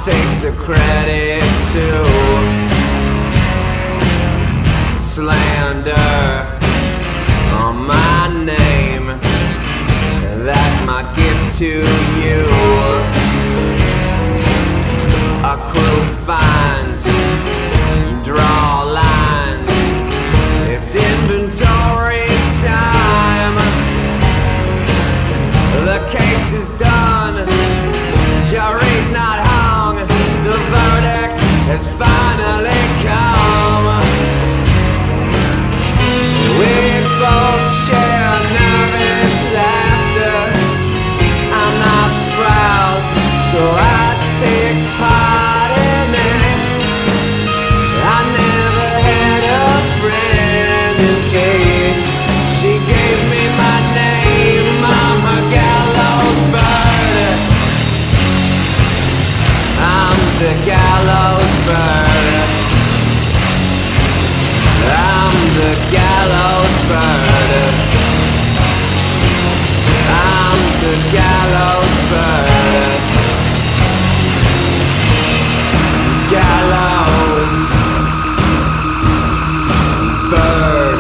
take the credit too. Slander on my name, that's my gift to you. A crew finds, draw lines, it's inventory time. The case is done, jury's not hung, the verdict has finally come. We both share nervous laughter. I'm not proud, so I take part in it. I never had a friend in case she gave me my name. I'm a gallows bird. I'm the gallows bird. I'm the gallows bird. I'm the gallows bird. Gallows bird.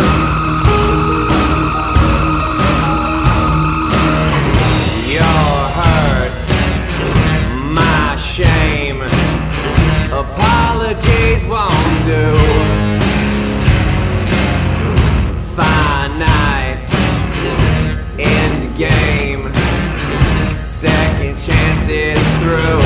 Your hurt, my shame, apologies won't do. Finite, end game, second chances through.